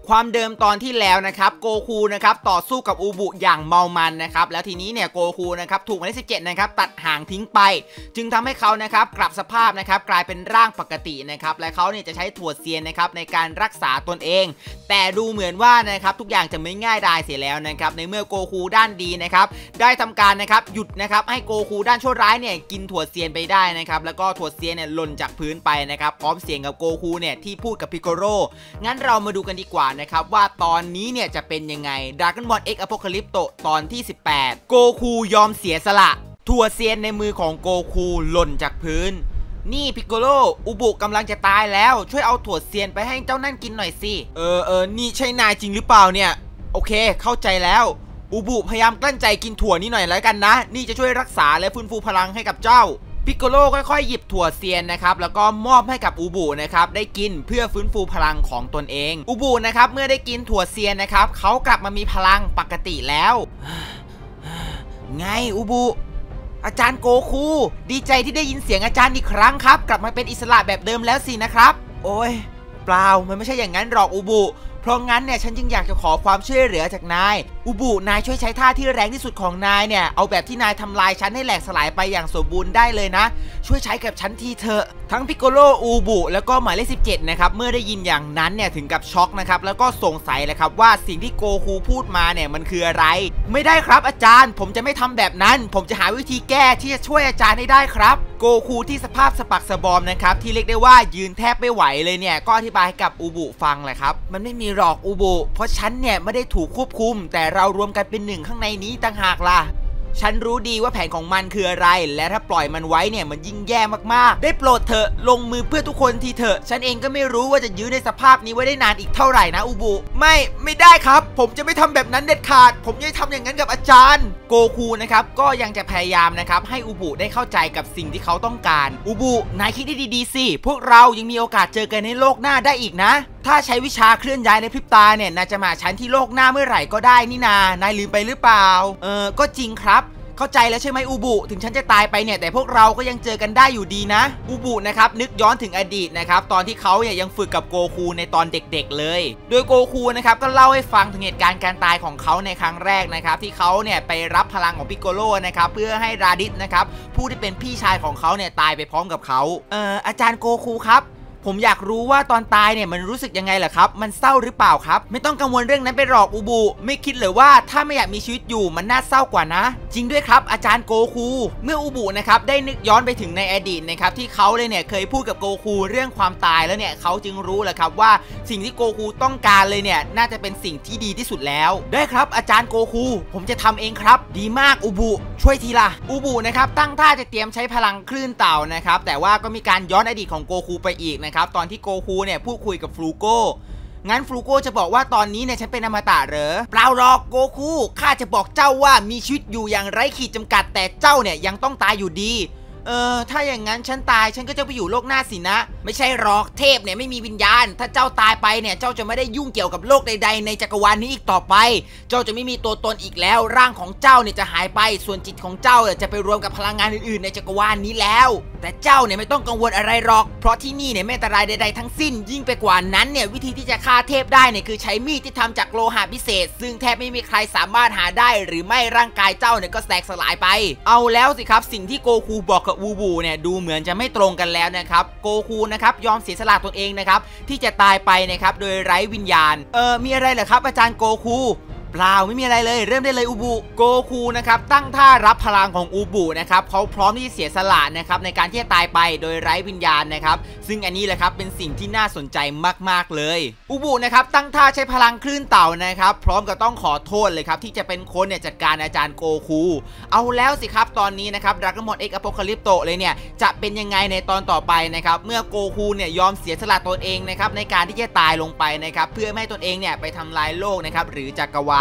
ความเดิมตอนที่แล้วนะครับโกคูนะครับต่อสู้กับอูบุอย่างเมามันนะครับแล้วทีนี้เนี่ยโกคูนะครับถูกหมายเลข17นะครับตัดหางทิ้งไปจึงทำให้เขานะครับกลับสภาพนะครับกลายเป็นร่างปกตินะครับและเขาเนี่ยจะใช้ถั่วเซียนนะครับในการรักษาตนเองแต่ดูเหมือนว่านะครับทุกอย่างจะไม่ง่ายดายเสียแล้วนะครับในเมื่อโกคูด้านดีนะครับได้ทำการนะครับหยุดนะครับให้โกคูด้านชั่วร้ายเนี่ยกินถั่วเซียนไปได้นะครับแล้วก็ถั่วเซียนเนี่ยหล่นจากพื้นไปนะครับพร้อมเสียงกับโกคูเนี่ยที่พูดกับพิโกโร่งั้นเรามาดูกันดีกว่านะครับว่าตอนนี้เนี่ยจะเป็นยังไง Dragon Ball X Apocalypto ตอนที่18โกคูยอมเสียสละถั่วเซียนในมือของโกคูหล่นจากพื้นนี่พิโกโร่อุบุกำลังจะตายแล้วช่วยเอาถั่วเซียนไปให้เจ้านั่นกินหน่อยสินี่ใช่นายจริงหรือเปล่าเนี่ยโอเคเข้าใจแล้วอุบุพยายามกลั้นใจกินถั่วนี้หน่อยแล้วกันนะนี่จะช่วยรักษาและฟื้นฟูพลังให้กับเจ้าพิโกโร่ค่อยๆหยิบถั่วเซียนนะครับแล้วก็มอบให้กับอูบุนะครับได้กินเพื่อฟื้นฟูพลังของตนเองอูบุนะครับเมื่อได้กินถั่วเซียนนะครับเขากลับมามีพลังปกติแล้วไงอูบุอาจารย์โกคูดีใจที่ได้ยินเสียงอาจารย์อีกครั้งครับกลับมาเป็นอิสระแบบเดิมแล้วสินะครับโอ้ยเปล่ามันไม่ใช่อย่างนั้นหรอกอูบุเพราะงั้นเนี่ยฉันจึงอยากจะขอความช่วยเหลือจากนายอุบุนายช่วยใช้ท่าที่แรงที่สุดของนายเนี่ยเอาแบบที่นายทำลายฉันให้แหลกสลายไปอย่างสมบูรณ์ได้เลยนะช่วยใช้กับฉันทีเถอะทั้งพิโกโลอูบุแล้วก็หมายเลข17นะครับเมื่อได้ยินอย่างนั้นเนี่ยถึงกับช็อกนะครับแล้วก็สงสัยเลยครับว่าสิ่งที่โกคูพูดมาเนี่ยมันคืออะไรไม่ได้ครับอาจารย์ผมจะไม่ทำแบบนั้นผมจะหาวิธีแก้ที่จะช่วยอาจารย์ให้ได้ครับโกคูที่สภาพสะบักสะบอมนะครับที่เรียกได้ว่ายืนแทบไม่ไหวเลยเนี่ยก็อธิบายให้กับอูบุฟังแหละครับมันไม่มีหรอกอูบุเพราะฉันเนี่ยไม่ได้ถูกควบคุมแต่เรารวมกันเป็นหนึ่งข้างในนี้ต่างหากล่ะฉันรู้ดีว่าแผนของมันคืออะไรและถ้าปล่อยมันไว้เนี่ยมันยิ่งแย่มากๆได้โปรดเถอะลงมือเพื่อทุกคนทีเถอะฉันเองก็ไม่รู้ว่าจะยื้อในสภาพนี้ไว้ได้นานอีกเท่าไหร่นะอูบุไม่ได้ครับผมจะไม่ทำแบบนั้นเด็ดขาดผมจะทำอย่างนั้นกับอาจารย์โกคูนะครับก็ยังจะพยายามนะครับให้อูบุได้เข้าใจกับสิ่งที่เขาต้องการอูบุนายคิดดีๆสิพวกเรายังมีโอกาสเจอกันในโลกหน้าได้อีกนะถ้าใช้วิชาเคลื่อนย้ายในพริบตาเนี่ยนายจะมาฉันที่โลกหน้าเมื่อไหร่ก็ได้นี่นานายลืมไปหรือเปล่าก็จริงครับเข้าใจแล้วใช่ไหมอูบุถึงฉันจะตายไปเนี่ยแต่พวกเราก็ยังเจอกันได้อยู่ดีนะอูบุนะครับนึกย้อนถึงอดีตนะครับตอนที่เขาเนี่ยยังฝึกกับโกคูในตอนเด็กๆเลยโดยโกคูนะครับก็เล่าให้ฟังถึงเหตุการณ์การตายของเขาในครั้งแรกนะครับที่เขาเนี่ยไปรับพลังของพิโกโลนะครับเพื่อให้ราดิสนะครับผู้ที่เป็นพี่ชายของเขาเนี่ยตายไปพร้อมกับเขาอาจารย์โกคูครับผมอยากรู้ว่าตอนตายเนี่ยมันรู้สึกยังไงเหรอครับมันเศร้าหรือเปล่าครับไม่ต้องกังวลเรื่องนั้นไปหรอกอูบุไม่คิดเลยว่าถ้าไม่อยากมีชีวิตอยู่มันน่าเศร้ากว่านะจริงด้วยครับอาจารย์โกคูเมื่ออูบุนะครับได้นึกย้อนไปถึงในอดีตนะครับที่เขาเลยเนี่ยเคยพูดกับโกคูเรื่องความตายแล้วเนี่ยเขาจึงรู้แหละครับว่าสิ่งที่โกคูต้องการเลยเนี่ยน่าจะเป็นสิ่งที่ดีที่สุดแล้วได้ครับอาจารย์โกคูผมจะทำเองครับดีมากอูบุช่วยทีละอูบุนะครับตั้งท่าจะเตรียมใช้พลังคลื่นเต่านะครับแต่ว่าก็มีการย้อนอดีตของโกคูไปอีกตอนที่โกคูเนี่ยพูดคุยกับฟลูโกงั้นฟลูโกจะบอกว่าตอนนี้เนี่ยฉันเป็นอมตะเหรอเปล่าหรอกโกคูข้าจะบอกเจ้าว่ามีชีวิตอยู่อย่างไร้ขีดจำกัดแต่เจ้าเนี่ยยังต้องตายอยู่ดีถ้าอย่างนั้นฉันตายฉันก็จะไปอยู่โลกหน้าสินะไม่ใช่หรอกเทพเนี่ยไม่มีวิญญาณถ้าเจ้าตายไปเนี่ยเจ้าจะไม่ได้ยุ่งเกี่ยวกับโลกใดๆในจักรวาลนี้อีกต่อไปเจ้าจะไม่มีตัวตนอีกแล้วร่างของเจ้าเนี่ยจะหายไปส่วนจิตของเจ้าจะไปรวมกับพลังงานอื่นๆในจักรวาลนี้แล้วแต่เจ้าเนี่ยไม่ต้องกังวลอะไรหรอกเพราะที่นี่เนี่ยไม่อันตรายใดๆทั้งสิ้นยิ่งไปกว่านั้นเนี่ยวิธีที่จะฆ่าเทพได้เนี่ยคือใช้มีดที่ทำจากโลหะพิเศษซึ่งแทบไม่มีใครสามารถหาได้หรือไม่ร่างกายเจ้าเนี่ยก็แตกสลายไปเอาแล้วสิครับสิ่งที่โกคูบอกกับอูบุเนี่ยดูเหมือนจะไม่ตรงกันแล้วนะครับโกคูนะครับยอมเสียสละตนเองนะครับที่จะตายไปนะครับโดยไร้วิญญาณมีอะไรเหรอครับอาจารย์โกคูเปล่าไม่มีอะไรเลยเริ่มได้เลยอูบุโกคูนะครับตั้งท่ารับพลังของอูบุนะครับเขาพร้อมที่จะเสียสละนะครับในการที่จะตายไปโดยไร้วิญญาณนะครับซึ่งอันนี้แหละครับเป็นสิ่งที่น่าสนใจมากๆเลยอูบุนะครับตั้งท่าใช้พลังคลื่นเต่านะครับพร้อมกับต้องขอโทษเลยครับที่จะเป็นคนเนี่ยจัดการอาจารย์โกคูเอาแล้วสิครับตอนนี้นะครับ Dragon Ball X Apocalypto เลยเนี่ยจะเป็นยังไงในตอนต่อไปนะครับเมื่อโกคูเนี่ยยอมเสียสละตนเองนะครับในการที่จะตายลงไปนะครับเพื่อไม่ให้ตนเองเนี่ยไปทำลายโลกนะครับหรือจักรวาล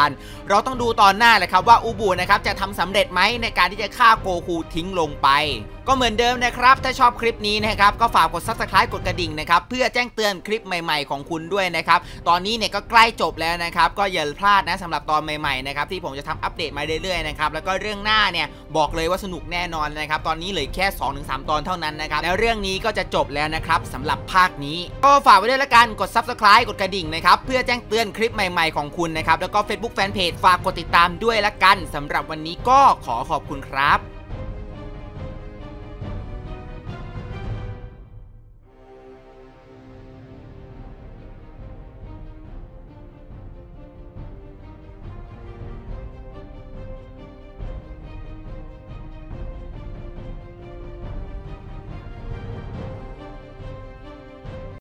กันเราต้องดูตอนหน้าเลยครับว่าอูบุนะครับจะทำสำเร็จไหมในการที่จะฆ่าโกคูทิ้งลงไปก็เหมือนเดิมนะครับถ้าชอบคลิปนี้นะครับก็ฝากกด Subscribe กดกระดิ่งนะครับเพื่อแจ้งเตือนคลิปใหม่ๆของคุณด้วยนะครับตอนนี้เนี่ยก็ใกล้จบแล้วนะครับก็อย่าพลาดนะสำหรับตอนใหม่ๆนะครับที่ผมจะทำอัปเดตมาเรื่อยๆนะครับแล้วก็เรื่องหน้าเนี่ยบอกเลยว่าสนุกแน่นอนนะครับตอนนี้เหลือแค่ 2-3 ตอนเท่านั้นนะครับแล้วเรื่องนี้ก็จะจบแล้วนะครับสำหรับภาคนี้ก็ฝากไว้ด้วยละกันกด Subscribe กดกระดิ่งนะครับเพื่อแจ้งเตือนคลิปใหม่ๆของคุณนะครับแล้วก็ Facebook Fanpage ฝากกดติดตามด้วยละกันสำหรับวันนี้ก็ขอบคุณครับ